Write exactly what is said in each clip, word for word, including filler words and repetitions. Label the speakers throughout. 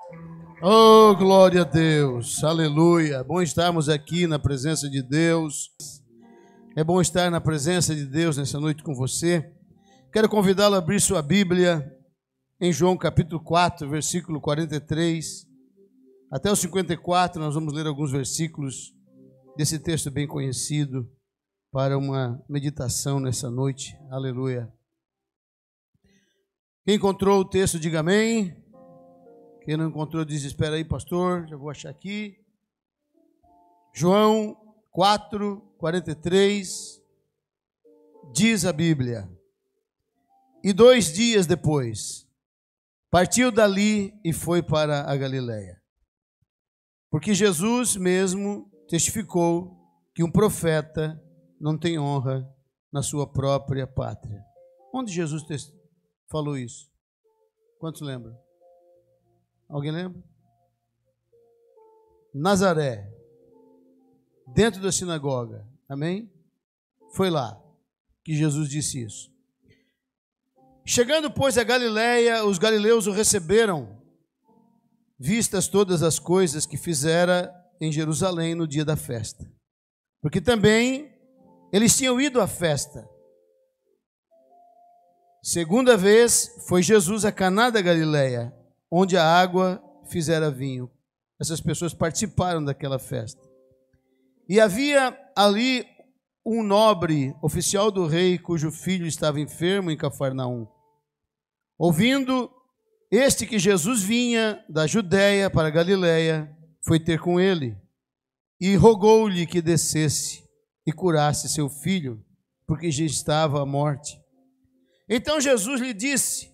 Speaker 1: Oh, glória a Deus, aleluia. É bom estarmos aqui na presença de Deus. É bom estar na presença de Deus nessa noite com você. Quero convidá-lo a abrir sua Bíblia em João capítulo quatro, versículo quarenta e três. Até o cinquenta e quatro nós vamos ler alguns versículos desse texto bem conhecido para uma meditação nessa noite. Aleluia. Quem encontrou o texto, diga amém. Quem não encontrou, diz, espera aí, pastor, já vou achar aqui. João quatro, quarenta e três, diz a Bíblia: E dois dias depois, partiu dali e foi para a Galileia. Porque Jesus mesmo testificou que um profeta não tem honra na sua própria pátria. Onde Jesus falou isso? Quantos lembram? Alguém lembra? Nazaré, dentro da sinagoga, amém? Foi lá que Jesus disse isso. Chegando, pois, a Galileia, os galileus o receberam, vistas todas as coisas que fizera em Jerusalém no dia da festa. Porque também eles tinham ido à festa. Segunda vez foi Jesus a Caná da Galileia, onde a água fizera vinho. Essas pessoas participaram daquela festa. E havia ali um nobre, oficial do rei, cujo filho estava enfermo em Cafarnaum. Ouvindo este que Jesus vinha da Judéia para a Galileia, foi ter com ele e rogou-lhe que descesse e curasse seu filho, porque já estava à morte. Então Jesus lhe disse: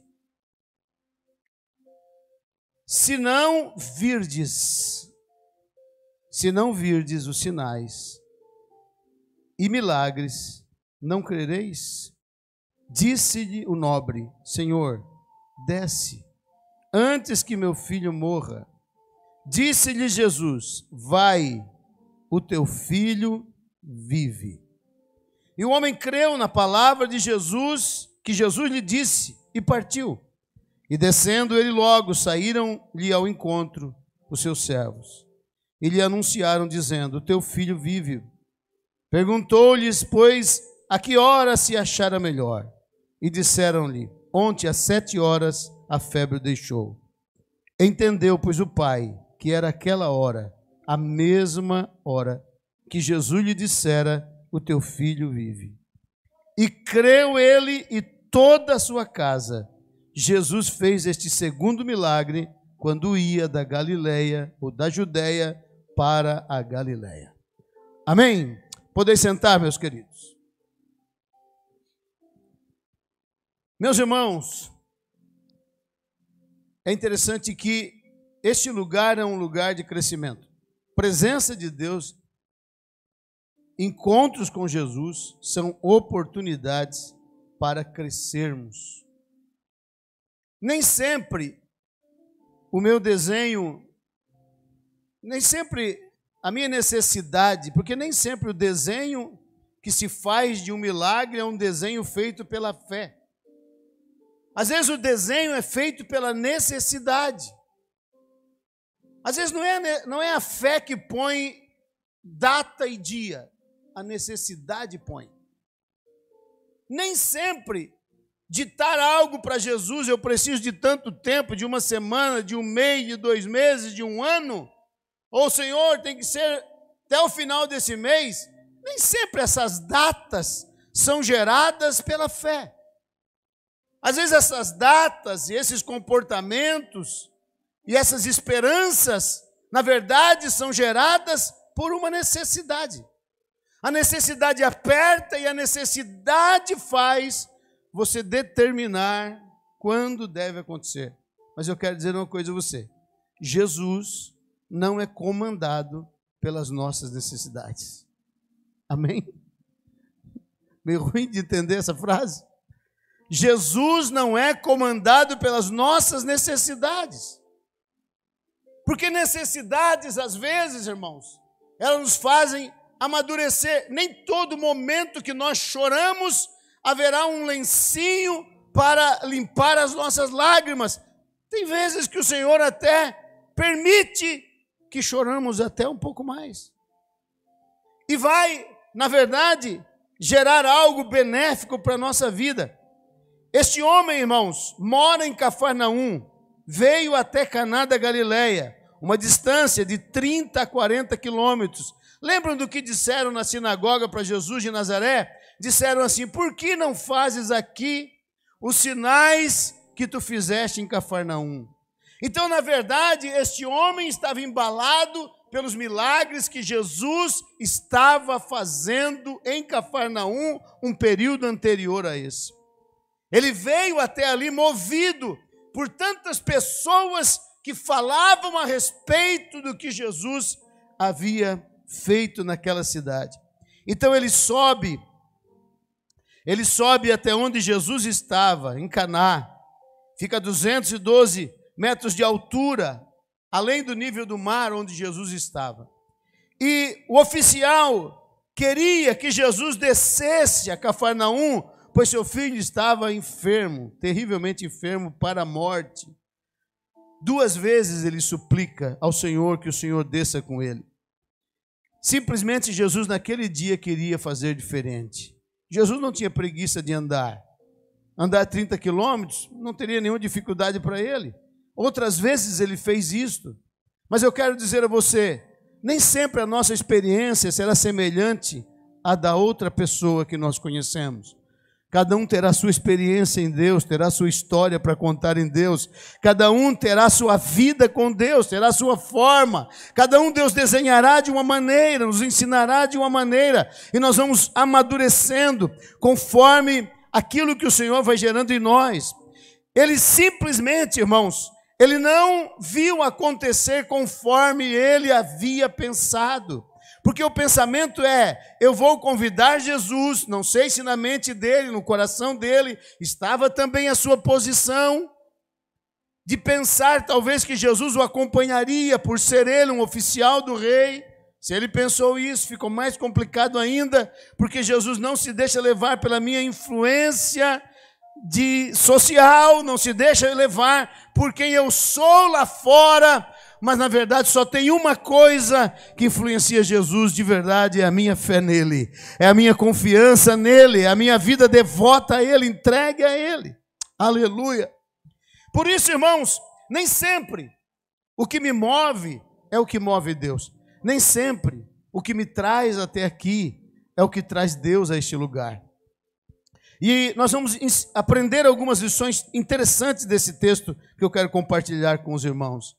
Speaker 1: Se não virdes, se não virdes os sinais e milagres, não crereis? Disse-lhe o nobre: Senhor, desce, antes que meu filho morra. Disse-lhe Jesus: Vai, o teu filho vive. E o homem creu na palavra de Jesus, que Jesus lhe disse, e partiu. E descendo ele logo, saíram-lhe ao encontro os seus servos. E lhe anunciaram, dizendo: O teu filho vive. Perguntou-lhes, pois, a que hora se achara melhor? E disseram-lhe: Ontem às sete horas a febre o deixou. Entendeu, pois, o pai, que era aquela hora, a mesma hora, que Jesus lhe dissera: O teu filho vive. E creu ele e toda a sua casa. Jesus fez este segundo milagre quando ia da Galileia, ou da Judéia, para a Galileia. Amém? Podem sentar, meus queridos. Meus irmãos, é interessante que este lugar é um lugar de crescimento. Presença de Deus, encontros com Jesus são oportunidades para crescermos. Nem sempre o meu desenho, nem sempre a minha necessidade, porque nem sempre o desenho que se faz de um milagre é um desenho feito pela fé. Às vezes o desenho é feito pela necessidade. Às vezes não é, não é a fé que põe data e dia, a necessidade põe. Nem sempre ditar algo para Jesus, eu preciso de tanto tempo, de uma semana, de um mês, de dois meses, de um ano, ou Senhor, tem que ser até o final desse mês. Nem sempre essas datas são geradas pela fé. Às vezes essas datas e esses comportamentos e essas esperanças, na verdade, são geradas por uma necessidade. A necessidade aperta e a necessidade faz você determinar quando deve acontecer. Mas eu quero dizer uma coisa a você: Jesus não é comandado pelas nossas necessidades. Amém? Meio ruim de entender essa frase. Jesus não é comandado pelas nossas necessidades. Porque necessidades, às vezes, irmãos, elas nos fazem amadurecer. Nem todo momento que nós choramos haverá um lencinho para limpar as nossas lágrimas. Tem vezes que o Senhor até permite que choramos até um pouco mais. E vai, na verdade, gerar algo benéfico para a nossa vida. Este homem, irmãos, mora em Cafarnaum, veio até Caná da Galileia, uma distância de trinta a quarenta quilômetros. Lembram do que disseram na sinagoga para Jesus de Nazaré? Disseram assim: por que não fazes aqui os sinais que tu fizeste em Cafarnaum? Então, na verdade, este homem estava embalado pelos milagres que Jesus estava fazendo em Cafarnaum, um período anterior a esse. Ele veio até ali movido por tantas pessoas que falavam a respeito do que Jesus havia feito naquela cidade. Então ele sobe, ele sobe até onde Jesus estava, em Caná. Fica a duzentos e doze metros de altura, além do nível do mar onde Jesus estava. E o oficial queria que Jesus descesse a Cafarnaum, pois seu filho estava enfermo, terrivelmente enfermo para a morte. Duas vezes ele suplica ao Senhor que o Senhor desça com ele. Simplesmente Jesus naquele dia queria fazer diferente. Jesus não tinha preguiça de andar. Andar trinta quilômetros não teria nenhuma dificuldade para ele. Outras vezes ele fez isto. Mas eu quero dizer a você, nem sempre a nossa experiência será semelhante à da outra pessoa que nós conhecemos. Cada um terá sua experiência em Deus, terá sua história para contar em Deus. Cada um terá sua vida com Deus, terá sua forma. Cada um Deus desenhará de uma maneira, nos ensinará de uma maneira. E nós vamos amadurecendo conforme aquilo que o Senhor vai gerando em nós. Ele simplesmente, irmãos, ele não viu acontecer conforme ele havia pensado. Porque o pensamento é, eu vou convidar Jesus, não sei se na mente dele, no coração dele, estava também a sua posição de pensar talvez que Jesus o acompanharia por ser ele um oficial do rei. Se ele pensou isso, ficou mais complicado ainda, porque Jesus não se deixa levar pela minha influência de social, não se deixa levar por quem eu sou lá fora. Mas na verdade só tem uma coisa que influencia Jesus de verdade, é a minha fé nele, é a minha confiança nele, é a minha vida devota a ele, entregue a ele. Aleluia. Por isso, irmãos, nem sempre o que me move é o que move Deus. Nem sempre o que me traz até aqui é o que traz Deus a este lugar. E nós vamos aprender algumas lições interessantes desse texto que eu quero compartilhar com os irmãos.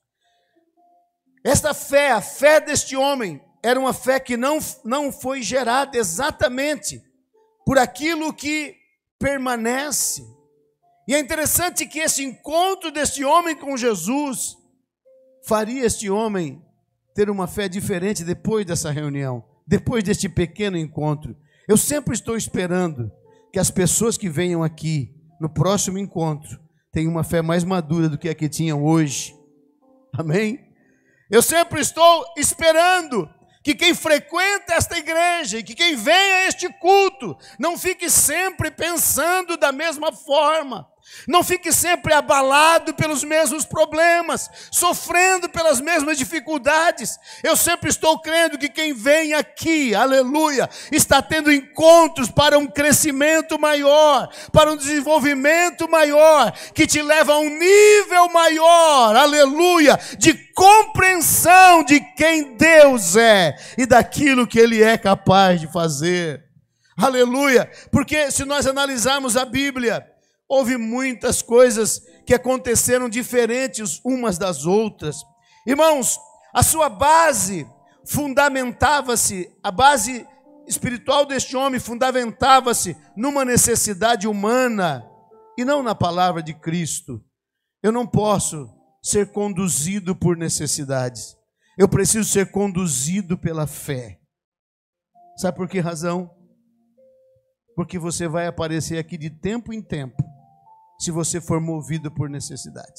Speaker 1: Esta fé, a fé deste homem, era uma fé que não, não foi gerada exatamente por aquilo que permanece. E é interessante que esse encontro deste homem com Jesus faria este homem ter uma fé diferente depois dessa reunião, depois deste pequeno encontro. Eu sempre estou esperando que as pessoas que venham aqui no próximo encontro tenham uma fé mais madura do que a que tinham hoje. Amém? Eu sempre estou esperando que quem frequenta esta igreja e que quem vem a este culto não fique sempre pensando da mesma forma, não fique sempre abalado pelos mesmos problemas, sofrendo pelas mesmas dificuldades. Eu sempre estou crendo que quem vem aqui, aleluia, está tendo encontros para um crescimento maior, para um desenvolvimento maior, que te leva a um nível maior, aleluia, de compreensão de quem Deus é e daquilo que Ele é capaz de fazer. Aleluia, porque se nós analisarmos a Bíblia, houve muitas coisas que aconteceram diferentes umas das outras. Irmãos, a sua base fundamentava-se, a base espiritual deste homem fundamentava-se numa necessidade humana e não na palavra de Cristo. Eu não posso ser conduzido por necessidades. Eu preciso ser conduzido pela fé. Sabe por que razão? Porque você vai aparecer aqui de tempo em tempo, se você for movido por necessidades.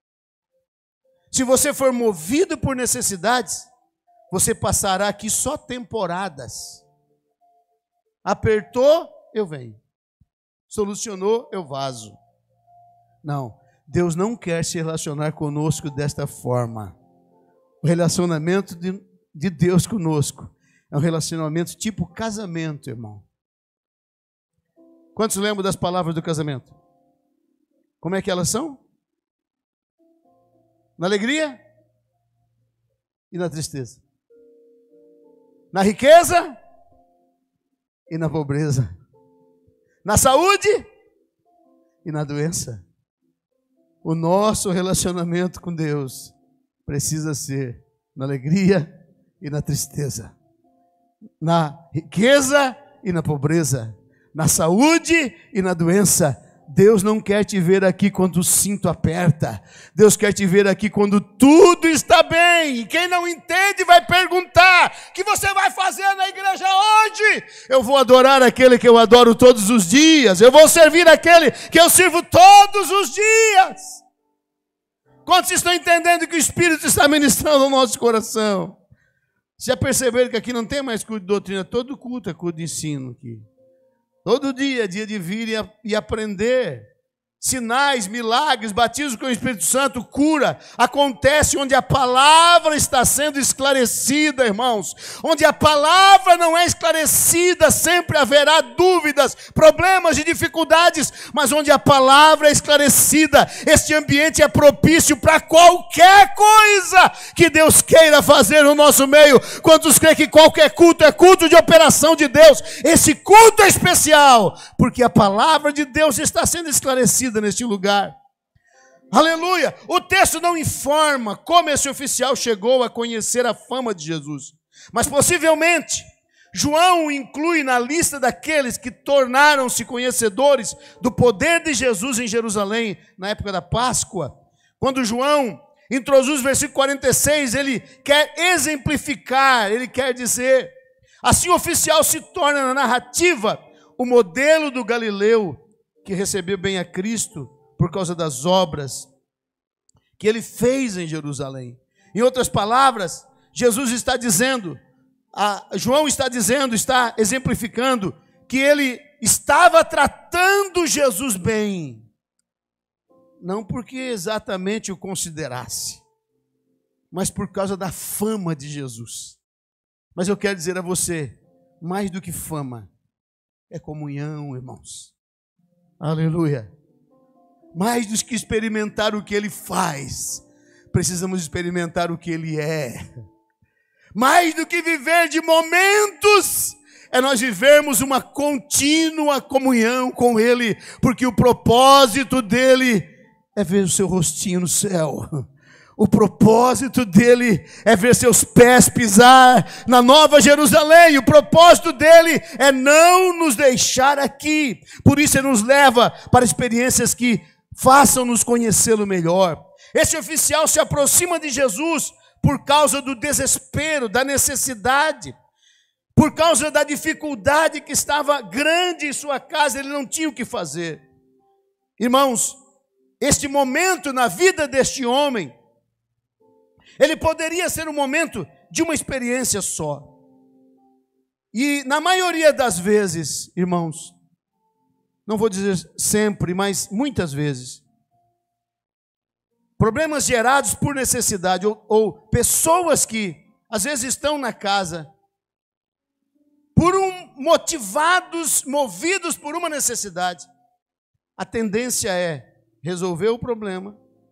Speaker 1: Se você for movido por necessidades, você passará aqui só temporadas. Apertou, eu venho. Solucionou, eu vazo. Não, Deus não quer se relacionar conosco desta forma. O relacionamento de, de Deus conosco é um relacionamento tipo casamento, irmão. Quantos lembram das palavras do casamento? Como é que elas são? Na alegria e na tristeza. Na riqueza e na pobreza. Na saúde e na doença. O nosso relacionamento com Deus precisa ser na alegria e na tristeza. Na riqueza e na pobreza. Na saúde e na doença. Deus não quer te ver aqui quando o cinto aperta. Deus quer te ver aqui quando tudo está bem. E quem não entende vai perguntar: o que você vai fazer na igreja hoje? Eu vou adorar aquele que eu adoro todos os dias. Eu vou servir aquele que eu sirvo todos os dias. Quantos estão entendendo que o Espírito está ministrando no nosso coração? Já perceberam que aqui não tem mais culto de doutrina? Todo culto é culto de ensino aqui. Todo dia é dia de vir e aprender. Sinais, milagres, batismo com o Espírito Santo, cura, acontece onde a palavra está sendo esclarecida, irmãos. Onde a palavra não é esclarecida, sempre haverá dúvidas, problemas e dificuldades, mas onde a palavra é esclarecida, este ambiente é propício para qualquer coisa que Deus queira fazer no nosso meio. Quantos creem que qualquer culto é culto de operação de Deus? Esse culto é especial, porque a palavra de Deus está sendo esclarecida neste lugar. Aleluia! O texto não informa como esse oficial chegou a conhecer a fama de Jesus, mas possivelmente João o inclui na lista daqueles que tornaram-se conhecedores do poder de Jesus em Jerusalém na época da Páscoa. Quando João introduz o versículo quarenta e seis, ele quer exemplificar, ele quer dizer, assim o oficial se torna na narrativa o modelo do Galileu que recebeu bem a Cristo por causa das obras que ele fez em Jerusalém. Em outras palavras, Jesus está dizendo, a, João está dizendo, está exemplificando que ele estava tratando Jesus bem, não porque exatamente o considerasse, mas por causa da fama de Jesus. Mas eu quero dizer a você, mais do que fama, é comunhão, irmãos. Aleluia. Mais do que experimentar o que ele faz, precisamos experimentar o que ele é. Mais do que viver de momentos, é nós vivermos uma contínua comunhão com ele, porque o propósito dele é ver o seu rostinho no céu. O propósito dele é ver seus pés pisar na Nova Jerusalém. O propósito dele é não nos deixar aqui. Por isso ele nos leva para experiências que façam-nos conhecê-lo melhor. Esse oficial se aproxima de Jesus por causa do desespero, da necessidade, por causa da dificuldade que estava grande em sua casa, ele não tinha o que fazer. Irmãos, este momento na vida deste homem, ele poderia ser um momento de uma experiência só. E na maioria das vezes, irmãos, não vou dizer sempre, mas muitas vezes, problemas gerados por necessidade, ou, ou pessoas que às vezes estão na casa, por um, motivados, movidos por uma necessidade, a tendência é resolver o problema,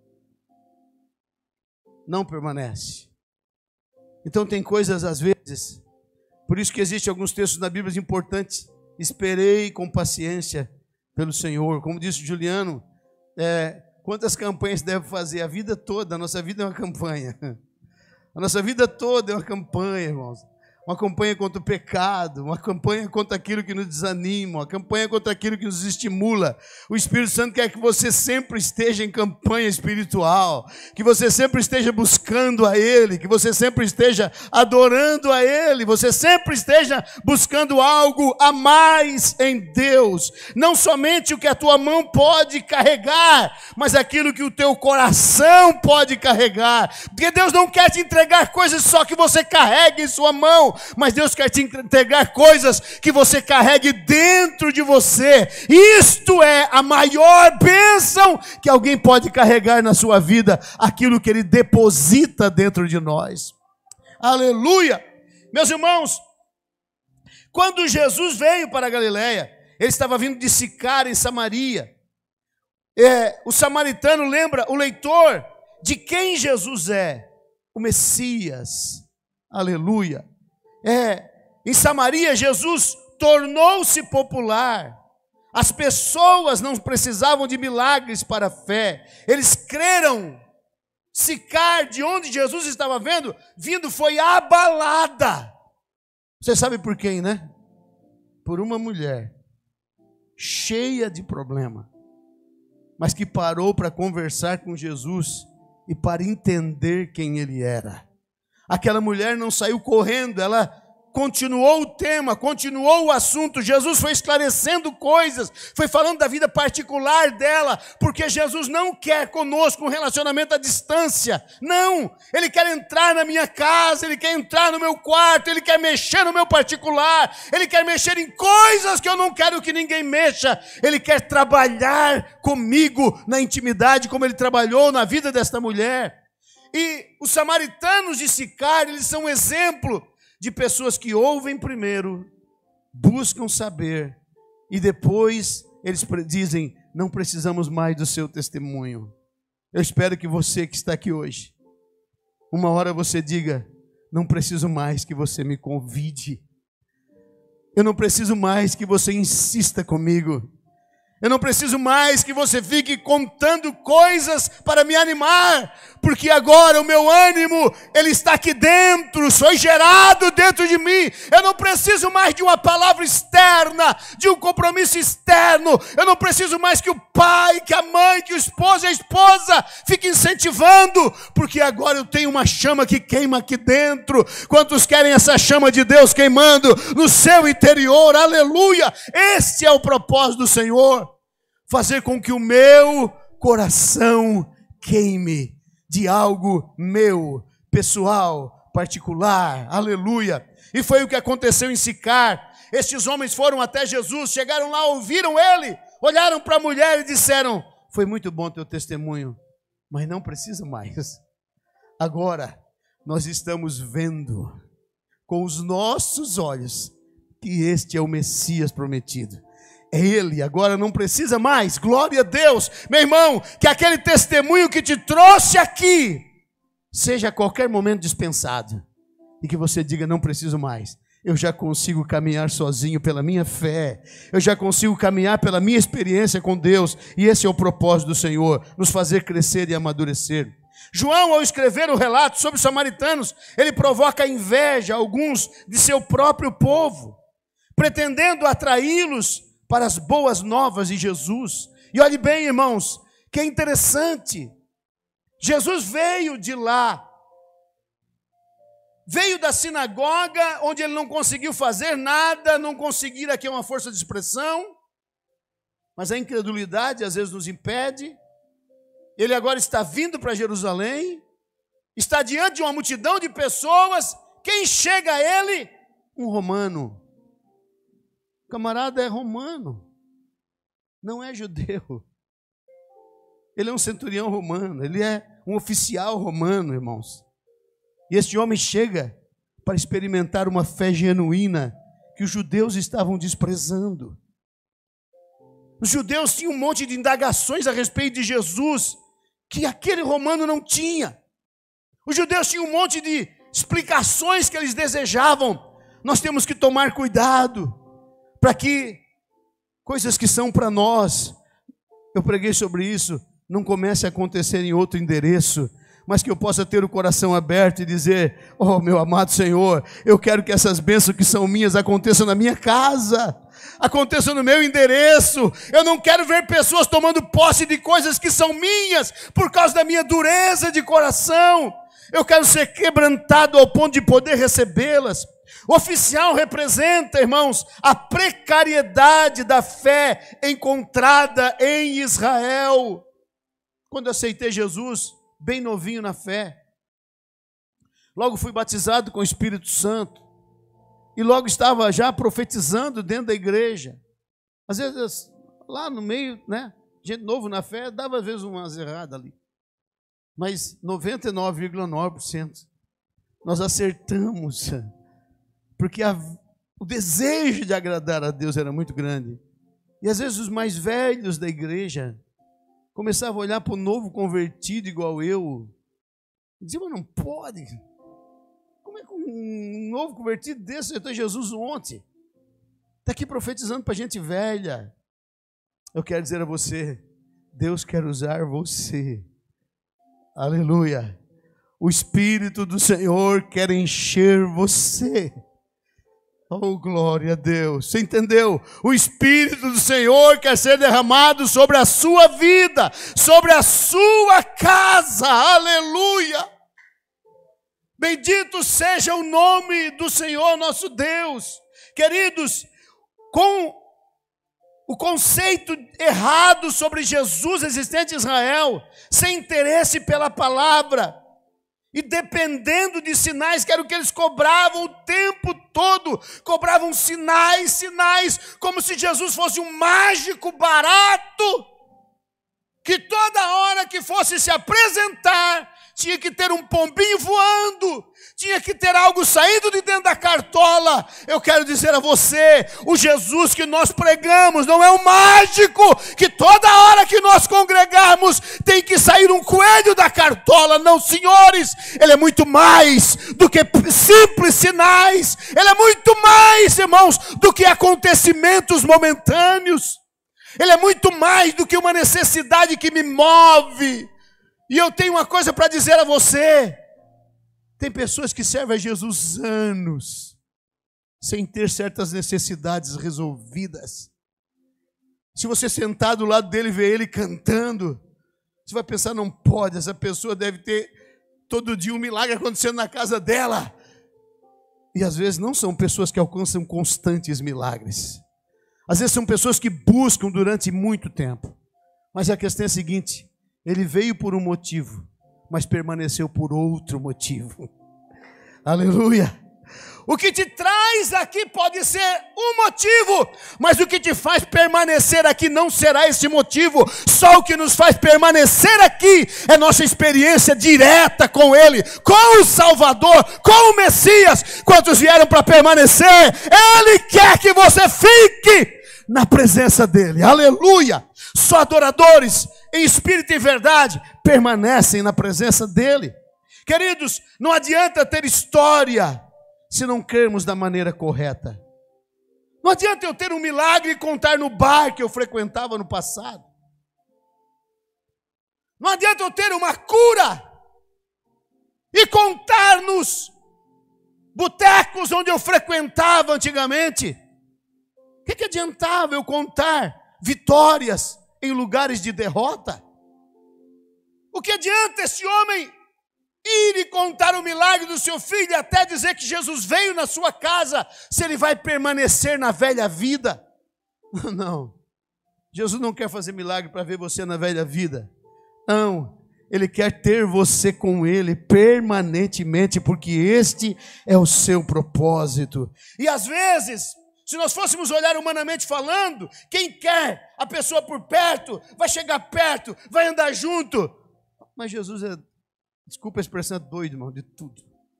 Speaker 1: não permanece. Então tem coisas às vezes, por isso que existem alguns textos na Bíblia importantes. Esperei com paciência pelo Senhor. Como disse Juliano, é, quantas campanhas deve fazer? A vida toda, a nossa vida é uma campanha. A nossa vida toda é uma campanha, irmãos. Uma campanha contra o pecado, uma campanha contra aquilo que nos desanima, uma campanha contra aquilo que nos estimula. O Espírito Santo quer que você sempre esteja em campanha espiritual, que você sempre esteja buscando a Ele, que você sempre esteja adorando a Ele, você sempre esteja buscando algo a mais em Deus. Não somente o que a tua mão pode carregar, mas aquilo que o teu coração pode carregar. Porque Deus não quer te entregar coisas só que você carrega em sua mão. mas Deus quer te entregar coisas que você carregue dentro de você. Isto é a maior bênção que alguém pode carregar na sua vida, aquilo que Ele deposita dentro de nós. Aleluia! Meus irmãos, quando Jesus veio para a Galileia, Ele estava vindo de Sicar, em Samaria. É, o samaritano lembra o leitor de quem Jesus é, o Messias. Aleluia. É, em Samaria, Jesus tornou-se popular. As pessoas não precisavam de milagres para a fé. Eles creram. Sicar, de onde Jesus estava vendo, vindo, foi abalada. Você sabe por quem, né? Por uma mulher cheia de problema, mas que parou para conversar com Jesus e para entender quem Ele era. Aquela mulher não saiu correndo, ela continuou o tema, continuou o assunto. Jesus foi esclarecendo coisas, foi falando da vida particular dela, porque Jesus não quer conosco um relacionamento à distância. Não, Ele quer entrar na minha casa, Ele quer entrar no meu quarto, Ele quer mexer no meu particular, Ele quer mexer em coisas que eu não quero que ninguém mexa. Ele quer trabalhar comigo na intimidade, como Ele trabalhou na vida desta mulher. E os samaritanos de Sicar, eles são um exemplo de pessoas que ouvem primeiro, buscam saber, e depois eles dizem, não precisamos mais do seu testemunho. Eu espero que você que está aqui hoje, uma hora você diga, não preciso mais que você me convide. Eu não preciso mais que você insista comigo. Eu não preciso mais que você fique contando coisas para me animar, porque agora o meu ânimo, ele está aqui dentro, foi gerado dentro de mim. Eu não preciso mais de uma palavra externa, de um compromisso externo. Eu não preciso mais que o pai, que a mãe, que o esposo e a esposa fiquem incentivando, porque agora eu tenho uma chama que queima aqui dentro. Quantos querem essa chama de Deus queimando no seu interior? Aleluia! Este é o propósito do Senhor. Fazer com que o meu coração queime de algo meu, pessoal, particular. Aleluia. E foi o que aconteceu em Sicar. Estes homens foram até Jesus, chegaram lá, ouviram ele, olharam para a mulher e disseram, foi muito bom teu testemunho, mas não precisa mais. Agora nós estamos vendo com os nossos olhos que este é o Messias prometido. É Ele, agora não precisa mais. Glória a Deus. Meu irmão, que aquele testemunho que te trouxe aqui seja a qualquer momento dispensado, e que você diga, não preciso mais. Eu já consigo caminhar sozinho pela minha fé. Eu já consigo caminhar pela minha experiência com Deus. E esse é o propósito do Senhor, nos fazer crescer e amadurecer. João, ao escrever o relato sobre os samaritanos, ele provoca inveja a alguns de seu próprio povo, pretendendo atraí-los para as boas novas de Jesus. E olhe bem, irmãos, que é interessante. Jesus veio de lá, veio da sinagoga, onde ele não conseguiu fazer nada, não conseguir aqui uma força de expressão, mas a incredulidade às vezes nos impede. Ele agora está vindo para Jerusalém, está diante de uma multidão de pessoas. Quem chega a ele? Um romano. O camarada é romano, não é judeu. Ele é um centurião romano, ele é um oficial romano, irmãos. E este homem chega para experimentar uma fé genuína que os judeus estavam desprezando. Os judeus tinham um monte de indagações a respeito de Jesus que aquele romano não tinha. Os judeus tinham um monte de explicações que eles desejavam. Nós temos que tomar cuidado para que coisas que são para nós, eu preguei sobre isso, não comece a acontecer em outro endereço, mas que eu possa ter o coração aberto e dizer, oh meu amado Senhor, eu quero que essas bênçãos que são minhas aconteçam na minha casa, aconteçam no meu endereço. Eu não quero ver pessoas tomando posse de coisas que são minhas, por causa da minha dureza de coração. Eu quero ser quebrantado ao ponto de poder recebê-las. O oficial representa, irmãos, a precariedade da fé encontrada em Israel. Quando eu aceitei Jesus, bem novinho na fé, logo fui batizado com o Espírito Santo. e logo estava já profetizando dentro da igreja. Às vezes, lá no meio, né? Gente novo na fé, dava às vezes umas erradas ali. Mas noventa e nove vírgula nove por cento nós acertamos, porque a, o desejo de agradar a Deus era muito grande. E às vezes os mais velhos da igreja começavam a olhar para o novo convertido igual eu, e diziam, mas não pode. Como é que um novo convertido desse aceitou Jesus ontem? Está aqui profetizando para gente velha. Eu quero dizer a você, Deus quer usar você. Aleluia. O Espírito do Senhor quer encher você. Oh, glória a Deus. Você entendeu? O Espírito do Senhor quer ser derramado sobre a sua vida, sobre a sua casa. Aleluia. Bendito seja o nome do Senhor nosso Deus. Queridos, com o conceito errado sobre Jesus existente em Israel, sem interesse pela palavra, e dependendo de sinais, que era o que eles cobravam o tempo todo, cobravam sinais, sinais, como se Jesus fosse um mágico barato, que toda hora que fosse se apresentar, tinha que ter um pombinho voando, tinha que ter algo saído de dentro da cartola. Eu quero dizer a você, o Jesus que nós pregamos não é um mágico, que toda hora que nós congregarmos tem que sair um coelho da cartola. Não, senhores, ele é muito mais do que simples sinais, ele é muito mais, irmãos, do que acontecimentos momentâneos, ele é muito mais do que uma necessidade que me move. E eu tenho uma coisa para dizer a você, tem pessoas que servem a Jesus anos, sem ter certas necessidades resolvidas. Se você sentar do lado dele e ver ele cantando, você vai pensar, não pode, essa pessoa deve ter todo dia um milagre acontecendo na casa dela. E às vezes não são pessoas que alcançam constantes milagres. Às vezes são pessoas que buscam durante muito tempo. Mas a questão é a seguinte, ele veio por um motivo, mas permaneceu por outro motivo. Aleluia. O que te traz aqui pode ser um motivo, mas o que te faz permanecer aqui não será esse motivo. Só o que nos faz permanecer aqui é nossa experiência direta com Ele, com o Salvador, com o Messias. Quantos vieram para permanecer? Ele quer que você fique na presença dEle. Aleluia. Só adoradores em espírito e verdade permanecem na presença dEle. Queridos, não adianta ter história se não crermos da maneira correta. Não adianta eu ter um milagre e contar no bar que eu frequentava no passado. Não adianta eu ter uma cura e contar nos botecos onde eu frequentava antigamente. O que, que adiantava eu contar vitórias em lugares de derrota? O que adianta esse homem ir e contar o milagre do seu filho e até dizer que Jesus veio na sua casa, se ele vai permanecer na velha vida? Não, Jesus não quer fazer milagre para ver você na velha vida. Não, Ele quer ter você com Ele permanentemente, porque este é o seu propósito. E às vezes, se nós fôssemos olhar humanamente falando, quem quer a pessoa por perto, vai chegar perto, vai andar junto. Mas Jesus é, desculpa a expressão, é doido, irmão, de tudo.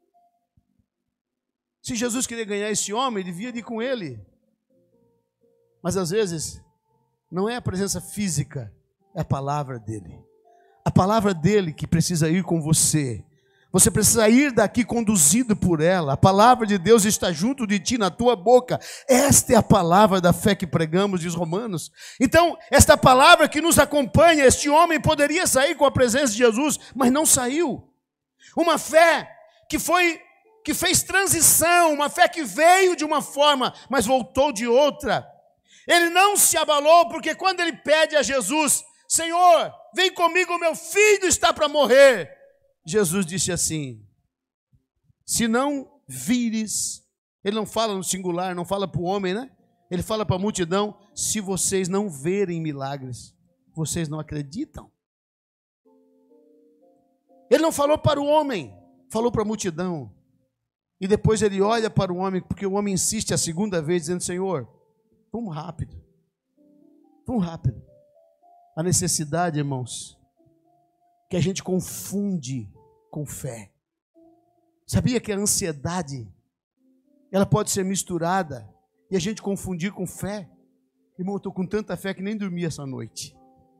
Speaker 1: Se Jesus queria ganhar esse homem, ele devia ir com ele. Mas às vezes, não é a presença física, é a palavra dele. A palavra dele que precisa ir com você. Você precisa ir daqui conduzido por ela. A palavra de Deus está junto de ti, na tua boca. Esta é a palavra da fé que pregamos, diz Romanos. Então, esta palavra que nos acompanha, este homem poderia sair com a presença de Jesus, mas não saiu. Uma fé que foi, que fez transição, uma fé que veio de uma forma, mas voltou de outra. Ele não se abalou, porque quando ele pede a Jesus, Senhor, vem comigo, meu filho está para morrer. Jesus disse assim, se não vires, ele não fala no singular, não fala para o homem, né? Ele fala para a multidão, se vocês não verem milagres, vocês não acreditam. Ele não falou para o homem, falou para a multidão. E depois ele olha para o homem, porque o homem insiste a segunda vez, dizendo: Senhor, vamos rápido, vamos rápido. A necessidade, irmãos, que a gente confunde com fé. Sabia que a ansiedade, ela pode ser misturada e a gente confundir com fé? Irmão, eu estou com tanta fé que nem dormi essa noite.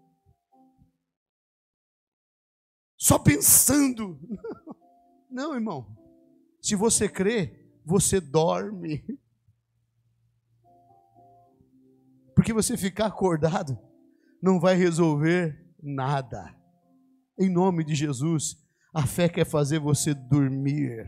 Speaker 1: Só pensando. Não, irmão. Se você crê, você dorme. Porque você ficar acordado não vai resolver nada. Em nome de Jesus, a fé quer fazer você dormir.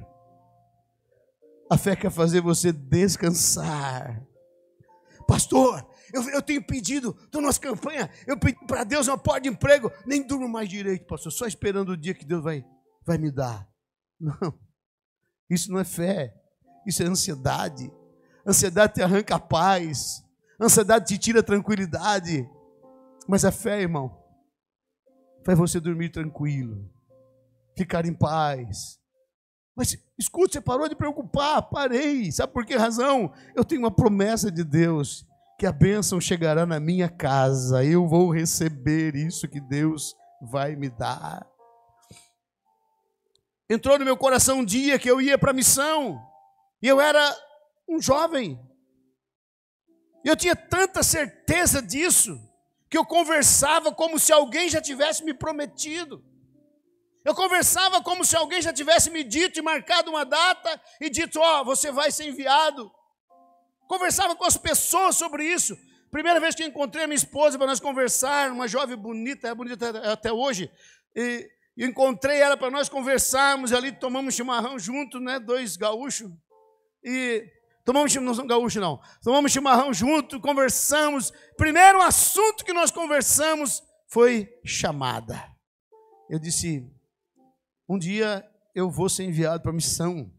Speaker 1: A fé quer fazer você descansar. Pastor, eu, eu tenho pedido, estou nas campanhas, eu pedi para Deus uma porta de emprego, nem durmo mais direito, pastor, só esperando o dia que Deus vai, vai me dar. Não, isso não é fé, isso é ansiedade. Ansiedade te arranca a paz, ansiedade te tira a tranquilidade. Mas a fé, irmão, faz você dormir tranquilo, ficar em paz. Mas escute, você parou de preocupar? Parei. Sabe por que razão? Eu tenho uma promessa de Deus, que a bênção chegará na minha casa. Eu vou receber isso que Deus vai me dar. Entrou no meu coração um dia que eu ia para a missão. E eu era um jovem. Eu tinha tanta certeza disso, que eu conversava como se alguém já tivesse me prometido. Eu conversava como se alguém já tivesse me dito e marcado uma data e dito: ó, oh, você vai ser enviado. Conversava com as pessoas sobre isso. Primeira vez que eu encontrei a minha esposa para nós conversar, uma jovem bonita, é bonita até hoje, e encontrei ela para nós conversarmos, ali tomamos chimarrão junto, né, dois gaúchos, e tomamos chimarrão, não gaúcho não, tomamos chimarrão junto, conversamos. Primeiro assunto que nós conversamos foi chamada. Eu disse: um dia eu vou ser enviado para a missão.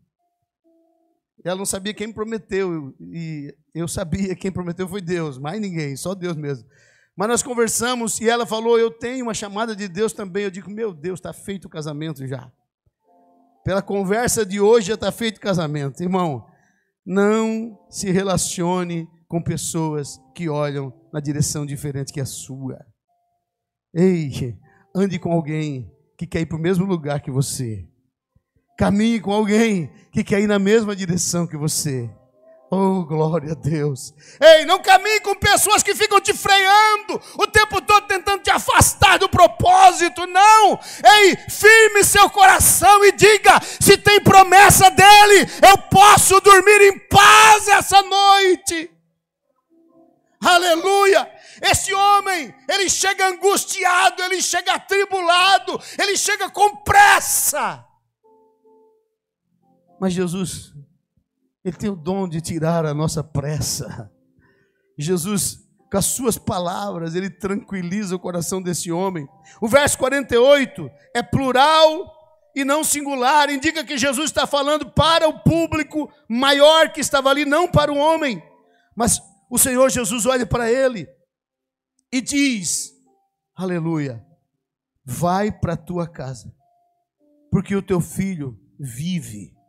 Speaker 1: Ela não sabia quem prometeu, e eu sabia quem prometeu foi Deus, mais ninguém, só Deus mesmo. Mas nós conversamos e ela falou: eu tenho uma chamada de Deus também. Eu digo: meu Deus, está feito o casamento já. Pela conversa de hoje já está feito o casamento. Irmão, não se relacione com pessoas que olham na direção diferente que a sua. Ei, ande com alguém que quer ir para o mesmo lugar que você. Caminhe com alguém que quer ir na mesma direção que você. Oh, glória a Deus. Ei, não caminhe com pessoas que ficam te freando o tempo todo, tentando te afastar do propósito. Não. Ei, firme seu coração e diga: se tem promessa dele, eu posso dormir em paz essa noite. Aleluia. Esse homem, ele chega angustiado, ele chega atribulado, ele chega com pressa. Mas Jesus, ele tem o dom de tirar a nossa pressa. Jesus, com as suas palavras, ele tranquiliza o coração desse homem. O verso quarenta e oito é plural e não singular, indica que Jesus está falando para o público maior que estava ali, não para o homem. Mas o Senhor Jesus olha para ele e diz: aleluia, vai para a tua casa, porque o teu filho vive.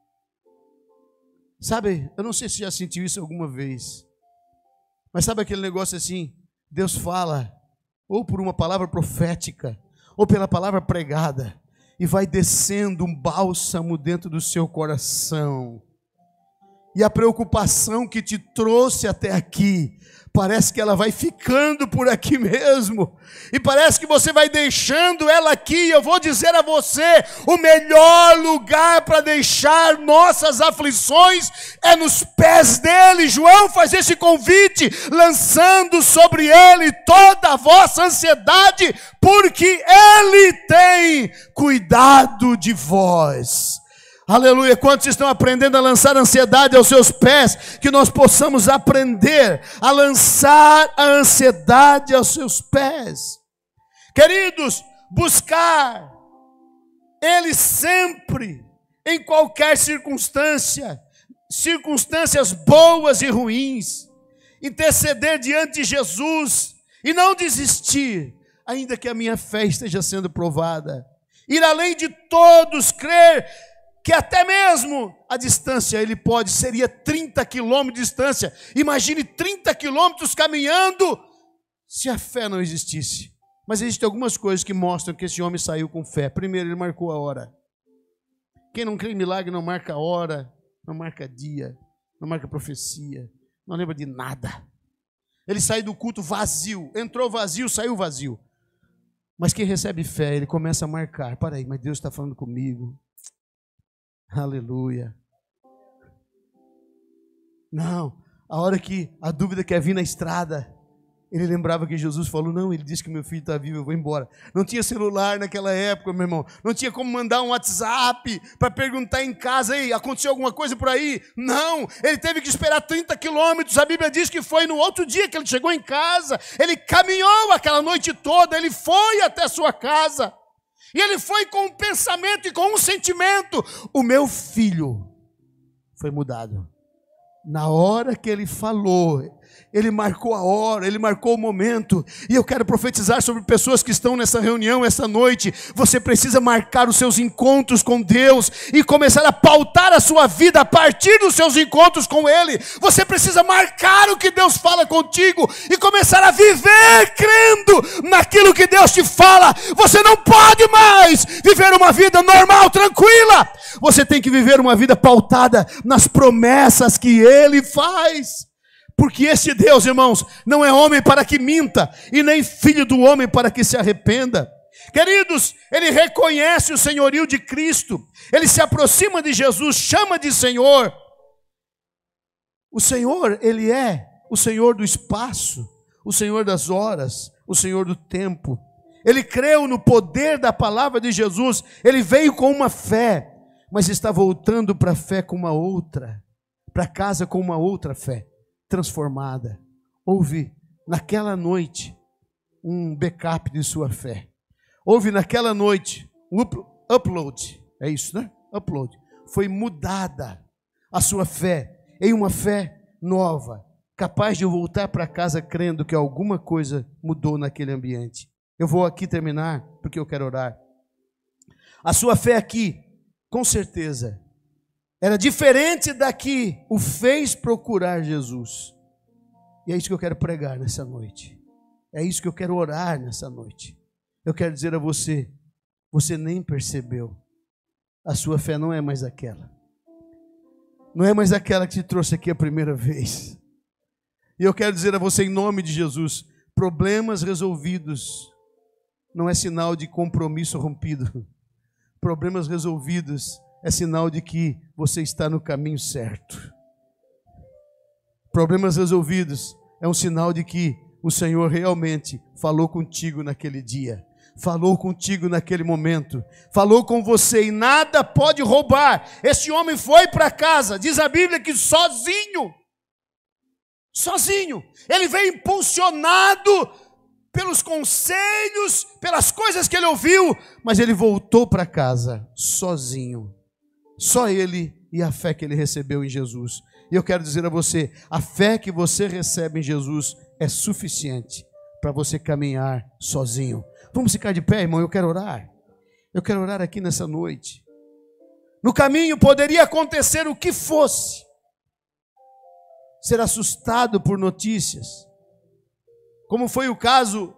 Speaker 1: Sabe, eu não sei se já sentiu isso alguma vez, mas sabe aquele negócio assim, Deus fala, ou por uma palavra profética, ou pela palavra pregada, e vai descendo um bálsamo dentro do seu coração, e a preocupação que te trouxe até aqui, parece que ela vai ficando por aqui mesmo, e parece que você vai deixando ela aqui. Eu vou dizer a você, o melhor lugar para deixar nossas aflições é nos pés dele. João faz esse convite, lançando sobre ele toda a vossa ansiedade, porque ele tem cuidado de vós. Aleluia, quantos estão aprendendo a lançar a ansiedade aos seus pés, que nós possamos aprender a lançar a ansiedade aos seus pés. Queridos, buscar Ele sempre, em qualquer circunstância, circunstâncias boas e ruins, interceder diante de Jesus e não desistir, ainda que a minha fé esteja sendo provada. Ir além de todos, crer que até mesmo a distância ele pode, seria trinta quilômetros de distância. Imagine trinta quilômetros caminhando, se a fé não existisse. Mas existem algumas coisas que mostram que esse homem saiu com fé. Primeiro, ele marcou a hora. Quem não crê em milagre não marca hora, não marca dia, não marca profecia, não lembra de nada. Ele saiu do culto vazio, entrou vazio, saiu vazio. Mas quem recebe fé, ele começa a marcar. Para aí, mas Deus está falando comigo. Aleluia. Não, a hora que a dúvida quer vir na estrada, ele lembrava que Jesus falou, não, ele disse que meu filho está vivo, eu vou embora. Não tinha celular naquela época, meu irmão. Não tinha como mandar um WhatsApp para perguntar em casa, ei, aconteceu alguma coisa por aí? Não, ele teve que esperar trinta quilômetros. A Bíblia diz que foi no outro dia que ele chegou em casa. Ele caminhou aquela noite toda, ele foi até a sua casa. E ele foi com um pensamento e com um sentimento. O meu filho foi mudado. Na hora que ele falou, ele marcou a hora, ele marcou o momento. E eu quero profetizar sobre pessoas que estão nessa reunião essa noite. Você precisa marcar os seus encontros com Deus e começar a pautar a sua vida a partir dos seus encontros com Ele. Você precisa marcar o que Deus fala contigo e começar a viver crendo naquilo que Deus te fala. Você não pode mais viver uma vida normal, tranquila. Você tem que viver uma vida pautada nas promessas que Ele faz. Porque esse Deus, irmãos, não é homem para que minta, e nem filho do homem para que se arrependa. Queridos, ele reconhece o senhorio de Cristo, ele se aproxima de Jesus, chama de Senhor. O Senhor, ele é o Senhor do espaço, o Senhor das horas, o Senhor do tempo. Ele creu no poder da palavra de Jesus, ele veio com uma fé, mas está voltando para a fé com uma outra, para casa com uma outra fé transformada. Houve naquela noite um backup de sua fé. Houve naquela noite um upload, é isso, né? Upload. Foi mudada a sua fé em uma fé nova, capaz de voltar para casa crendo que alguma coisa mudou naquele ambiente. Eu vou aqui terminar porque eu quero orar. A sua fé aqui, com certeza, era diferente da que o fez procurar Jesus. E é isso que eu quero pregar nessa noite. É isso que eu quero orar nessa noite. Eu quero dizer a você, você nem percebeu. A sua fé não é mais aquela. Não é mais aquela que te trouxe aqui a primeira vez. E eu quero dizer a você, em nome de Jesus, problemas resolvidos não é sinal de compromisso rompido. Problemas resolvidos é sinal de que você está no caminho certo. Problemas resolvidos é um sinal de que o Senhor realmente falou contigo naquele dia, falou contigo naquele momento, falou com você e nada pode roubar. Esse homem foi para casa, diz a Bíblia que sozinho, sozinho, ele veio impulsionado pelos conselhos, pelas coisas que ele ouviu, mas ele voltou para casa sozinho. Só ele e a fé que ele recebeu em Jesus. E eu quero dizer a você, a fé que você recebe em Jesus é suficiente para você caminhar sozinho. Vamos ficar de pé, irmão, eu quero orar. Eu quero orar aqui nessa noite. No caminho poderia acontecer o que fosse. Ser assustado por notícias. Como foi o caso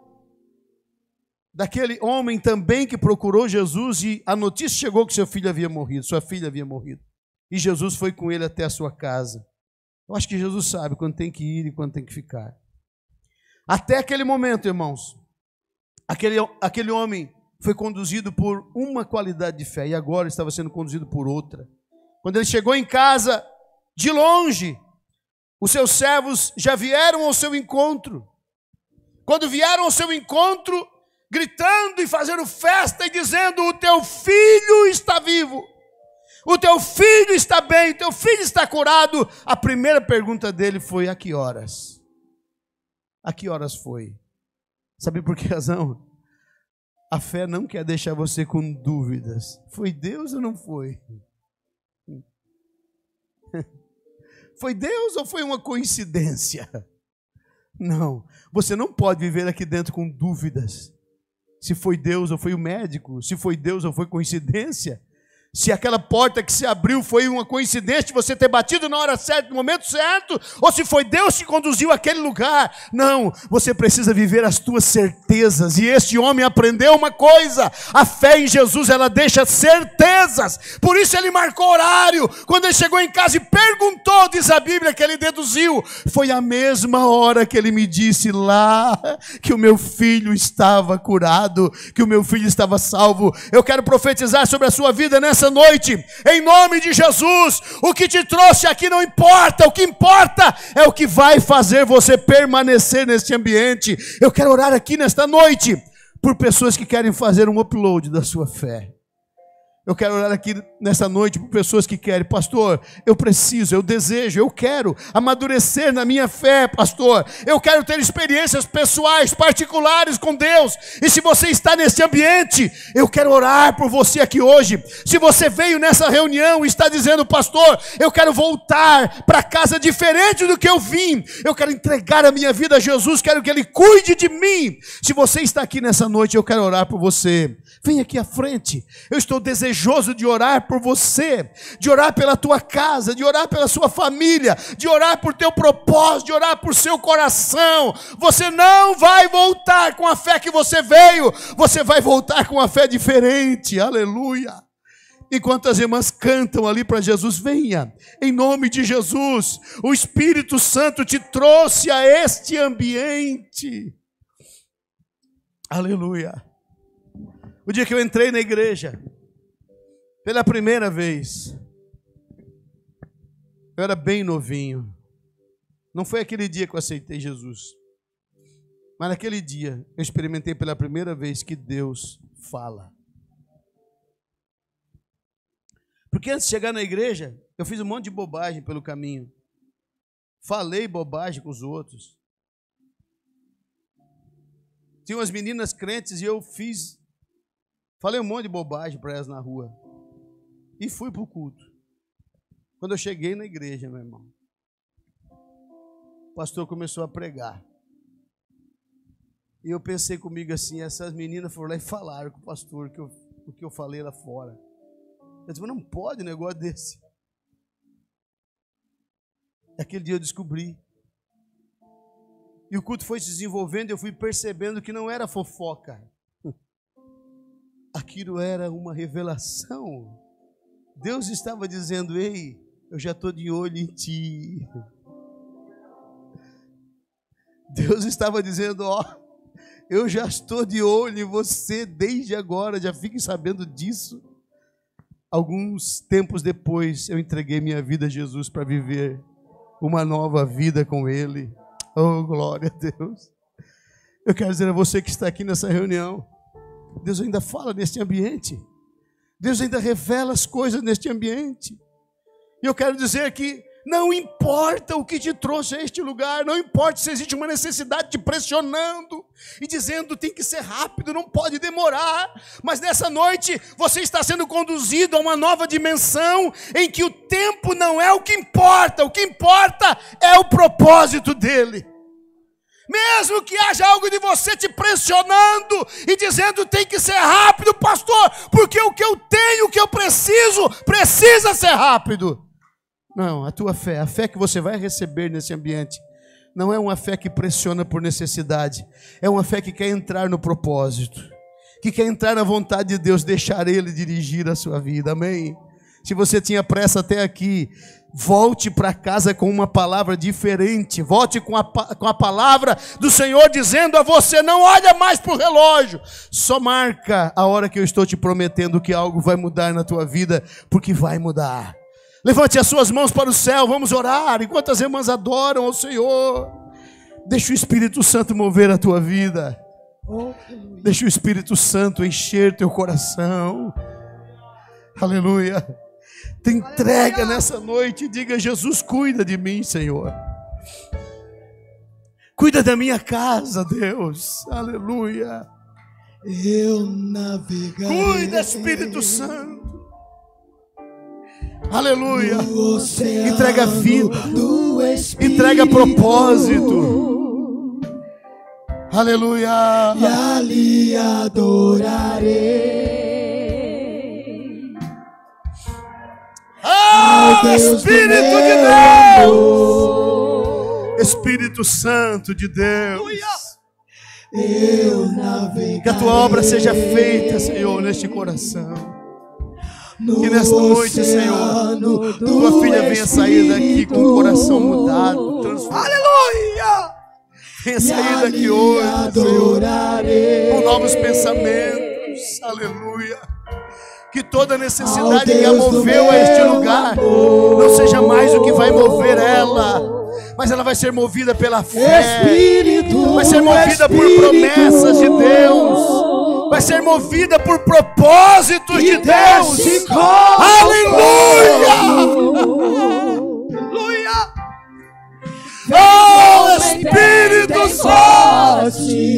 Speaker 1: daquele homem também que procurou Jesus e a notícia chegou que seu filho havia morrido, sua filha havia morrido. E Jesus foi com ele até a sua casa. Eu acho que Jesus sabe quando tem que ir e quando tem que ficar. Até aquele momento, irmãos, aquele, aquele homem foi conduzido por uma qualidade de fé e agora estava sendo conduzido por outra. Quando ele chegou em casa, de longe, os seus servos já vieram ao seu encontro. Quando vieram ao seu encontro, gritando e fazendo festa e dizendo, o teu filho está vivo, o teu filho está bem, o teu filho está curado. A primeira pergunta dele foi, a que horas? A que horas foi? Sabe por que razão? A fé não quer deixar você com dúvidas. Foi Deus ou não foi? Foi Deus ou foi uma coincidência? Não, você não pode viver aqui dentro com dúvidas. Se foi Deus ou foi o médico, se foi Deus ou foi coincidência. Se aquela porta que se abriu foi uma coincidência de você ter batido na hora certa, no momento certo, ou se foi Deus que conduziu àquele lugar. Não, você precisa viver as tuas certezas. E este homem aprendeu uma coisa: a fé em Jesus, ela deixa certezas. Por isso ele marcou horário. Quando ele chegou em casa e perguntou, diz a Bíblia que ele deduziu, foi a mesma hora que ele me disse lá que o meu filho estava curado, que o meu filho estava salvo. Eu quero profetizar sobre a sua vida nessa noite, em nome de Jesus. O que te trouxe aqui não importa, o que importa é o que vai fazer você permanecer neste ambiente. Eu quero orar aqui nesta noite por pessoas que querem fazer um upload da sua fé. Eu quero orar aqui nessa noite por pessoas que querem, pastor, eu preciso, eu desejo, eu quero amadurecer na minha fé, pastor. Eu quero ter experiências pessoais, particulares com Deus. E se você está nesse ambiente, eu quero orar por você aqui hoje. Se você veio nessa reunião e está dizendo, pastor, eu quero voltar para casa diferente do que eu vim. Eu quero entregar a minha vida a Jesus, quero que Ele cuide de mim. Se você está aqui nessa noite, eu quero orar por você. Vem aqui à frente. Eu estou desejoso de orar por você, de orar pela tua casa, de orar pela sua família, de orar por teu propósito, de orar por seu coração. Você não vai voltar com a fé que você veio, você vai voltar com uma fé diferente. Aleluia. Enquanto as irmãs cantam ali para Jesus, venha, em nome de Jesus. O Espírito Santo te trouxe a este ambiente. Aleluia. O dia que eu entrei na igreja, pela primeira vez, eu era bem novinho. Não foi aquele dia que eu aceitei Jesus, mas naquele dia eu experimentei pela primeira vez que Deus fala. Porque antes de chegar na igreja, eu fiz um monte de bobagem pelo caminho. Falei bobagem com os outros. Tinha umas meninas crentes e eu fiz... Falei um monte de bobagem para elas na rua. E fui para o culto. Quando eu cheguei na igreja, meu irmão, o pastor começou a pregar. E eu pensei comigo assim, essas meninas foram lá e falaram com o pastor que eu, o que eu falei lá fora. Eu disse, mas não pode um negócio desse. Aquele dia eu descobri. E o culto foi se desenvolvendo e eu fui percebendo que não era fofoca. Aquilo era uma revelação. Deus estava dizendo, ei, eu já estou de olho em ti. Deus estava dizendo, ó, eu já estou de olho em você desde agora, já fique sabendo disso. Alguns tempos depois, eu entreguei minha vida a Jesus para viver uma nova vida com Ele. Oh, glória a Deus. Eu quero dizer a você que está aqui nessa reunião, Deus ainda fala neste ambiente. Deus ainda revela as coisas neste ambiente. E eu quero dizer que não importa o que te trouxe a este lugar, não importa se existe uma necessidade te pressionando e dizendo tem que ser rápido, não pode demorar. Mas nessa noite você está sendo conduzido a uma nova dimensão em que o tempo não é o que importa, o que importa é o propósito dele. Mesmo que haja algo de você te pressionando e dizendo tem que ser rápido, pastor, porque o que eu tenho, o que eu preciso, precisa ser rápido. Não, a tua fé, a fé que você vai receber nesse ambiente, não é uma fé que pressiona por necessidade, é uma fé que quer entrar no propósito, que quer entrar na vontade de Deus, deixar Ele dirigir a sua vida, amém? Se você tinha pressa até aqui, volte para casa com uma palavra diferente. Volte com a, com a palavra do Senhor dizendo a você, não olha mais para o relógio. Só marca a hora que eu estou te prometendo que algo vai mudar na tua vida, porque vai mudar. Levante as suas mãos para o céu, vamos orar. Enquanto as irmãs adoram ao Senhor, deixa o Espírito Santo mover a tua vida. Deixa o Espírito Santo encher teu coração. Aleluia. Te entrega nessa noite e diga, Jesus, cuida de mim, Senhor. Cuida da minha casa, Deus. Aleluia.
Speaker 2: Eu navegarei.
Speaker 1: Cuida, Espírito Santo. Aleluia. Entrega vida. Entrega propósito. Aleluia.
Speaker 2: E ali adorarei.
Speaker 1: Espírito de Deus, Espírito Santo de Deus,
Speaker 2: eu navegarei.
Speaker 1: Que a tua obra seja feita, Senhor, neste coração. Que nesta noite, Senhor, tua filha venha sair daqui com o coração mudado, transformado. Aleluia! Venha sair daqui hoje, Senhor, com novos pensamentos. Aleluia! Que toda necessidade que a moveu a este lugar não seja mais o que vai mover ela, mas ela vai ser movida pela fé, vai ser movida por promessas de Deus, vai ser movida por propósitos de Deus. Aleluia! Aleluia! Oh, Espírito Santo,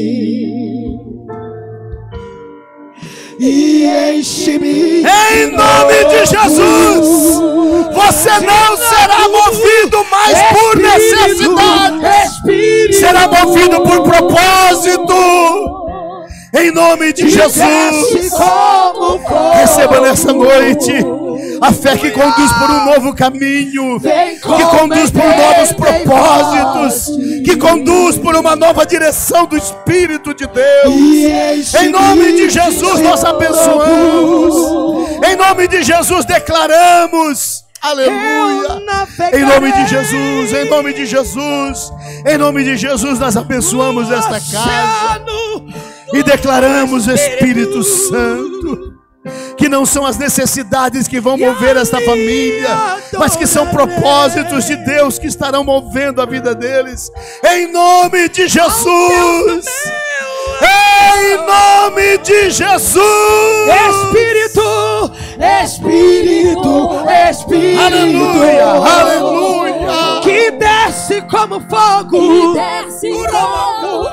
Speaker 2: e enche-me
Speaker 1: em nome de Jesus. Você não será movido mais por necessidade, será movido por propósito. Em nome de Jesus, receba nessa noite a fé que conduz por um novo caminho, que conduz por novos propósitos, que conduz por uma nova direção do Espírito de Deus. Em nome de Jesus nós abençoamos, em nome de Jesus declaramos. Aleluia! Em nome de Jesus, em nome de Jesus, em nome de Jesus nós abençoamos esta casa e declaramos, Espírito Santo, que não são as necessidades que vão mover esta família, mas que são propósitos de Deus que estarão movendo a vida deles. Em nome de Jesus! Em nome de Jesus!
Speaker 2: Espírito, Espírito, Espírito,
Speaker 1: aleluia, aleluia,
Speaker 2: que desce como fogo,
Speaker 3: que desce como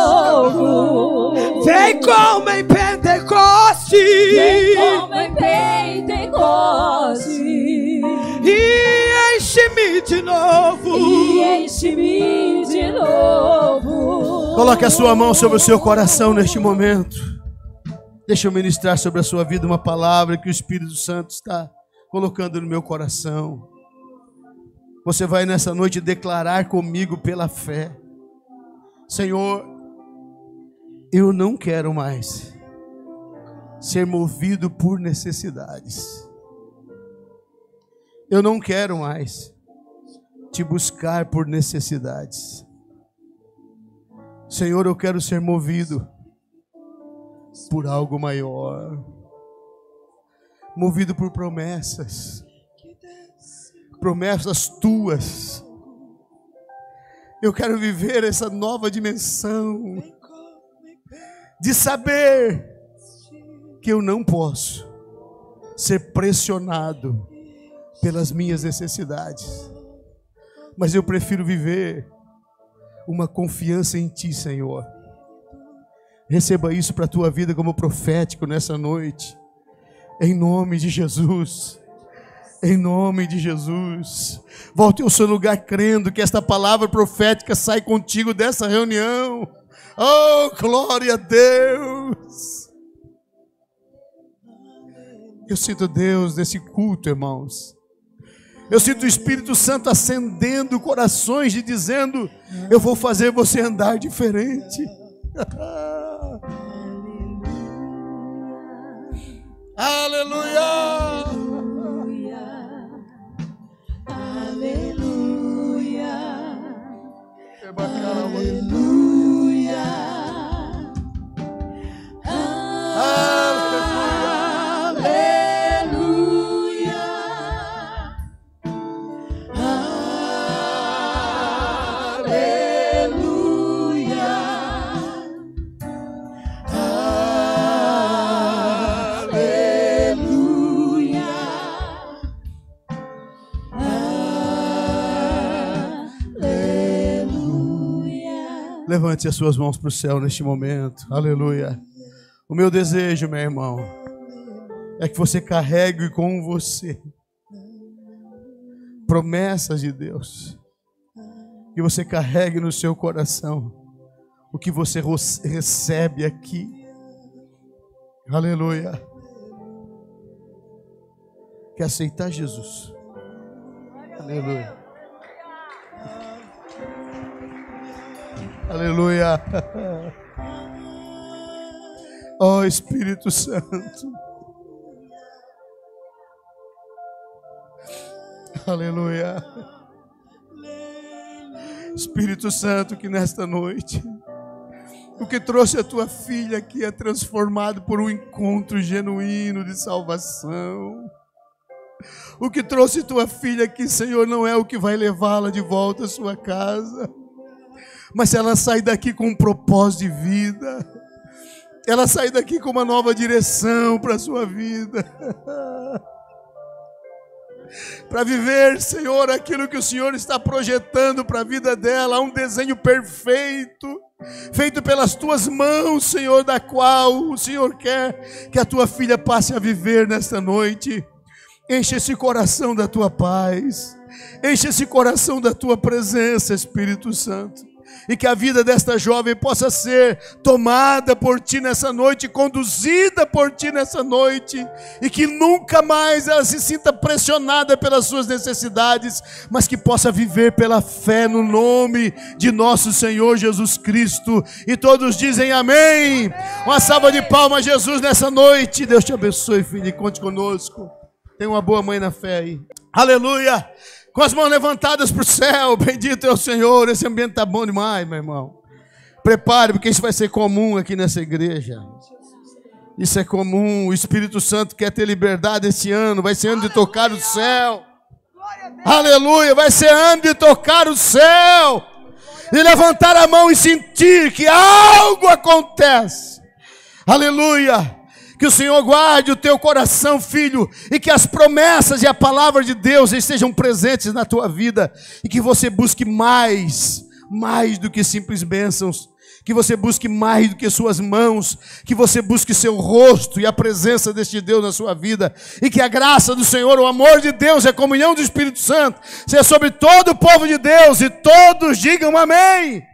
Speaker 3: fogo,
Speaker 2: vem como em Pentecoste,
Speaker 3: vem como em Pentecoste,
Speaker 2: e enche-me de novo,
Speaker 3: e enche-me de novo.
Speaker 1: Coloque a sua mão sobre o seu coração neste momento. Deixa eu ministrar sobre a sua vida uma palavra que o Espírito Santo está colocando no meu coração. Você vai nessa noite declarar comigo pela fé: Senhor, eu não quero mais ser movido por necessidades. Eu não quero mais te buscar por necessidades. Senhor, eu quero ser movido por algo maior, movido por promessas, promessas tuas. Eu quero viver essa nova dimensão de saber que eu não posso ser pressionado pelas minhas necessidades, mas eu prefiro viver uma confiança em Ti, Senhor. Receba isso para a tua vida como profético nessa noite, em nome de Jesus, em nome de Jesus. Volte ao seu lugar crendo que esta palavra profética sai contigo dessa reunião. Oh, glória a Deus! Eu sinto Deus nesse culto, irmãos. Eu sinto o Espírito Santo acendendo corações e dizendo: eu vou fazer você andar diferente. Aleluia!
Speaker 3: Aleluia! Aleluia!
Speaker 2: aleluia,
Speaker 1: Levante as suas mãos para o céu neste momento. Aleluia. O meu desejo, meu irmão, é que você carregue com você promessas de Deus. Que você carregue no seu coração o que você recebe aqui. Aleluia. Quer aceitar Jesus Aleluia. Aleluia. Oh, Espírito Santo. Aleluia. Espírito Santo, que nesta noite, o que trouxe a tua filha aqui é transformado por um encontro genuíno de salvação. O que trouxe tua filha aqui, Senhor, não é o que vai levá-la de volta à sua casa, mas se ela sai daqui com um propósito de vida, ela sai daqui com uma nova direção para a sua vida, para viver, Senhor, aquilo que o Senhor está projetando para a vida dela, um desenho perfeito, feito pelas tuas mãos, Senhor, da qual o Senhor quer que a tua filha passe a viver nesta noite. Enche esse coração da tua paz, enche esse coração da tua presença, Espírito Santo. E que a vida desta jovem possa ser tomada por ti nessa noite, conduzida por ti nessa noite, e que nunca mais ela se sinta pressionada pelas suas necessidades, mas que possa viver pela fé no nome de nosso Senhor Jesus Cristo. E todos dizem amém. Uma salva de palmas, Jesus, nessa noite. Deus te abençoe, filho, e conte conosco. Tem uma boa mãe na fé aí. Aleluia. Com as mãos levantadas para o céu, bendito é o Senhor. Esse ambiente está bom demais, meu irmão. Prepare, porque isso vai ser comum aqui nessa igreja. Isso é comum. O Espírito Santo quer ter liberdade esse ano. Vai ser ano de tocar o céu. Aleluia, vai ser ano de tocar o céu. E levantar a mão e sentir que algo acontece. Aleluia. Que o Senhor guarde o teu coração, filho, e que as promessas e a palavra de Deus estejam presentes na tua vida, e que você busque mais, mais do que simples bênçãos, que você busque mais do que suas mãos, que você busque seu rosto e a presença deste Deus na sua vida, e que a graça do Senhor, o amor de Deus e a comunhão do Espírito Santo seja sobre todo o povo de Deus, e todos digam amém.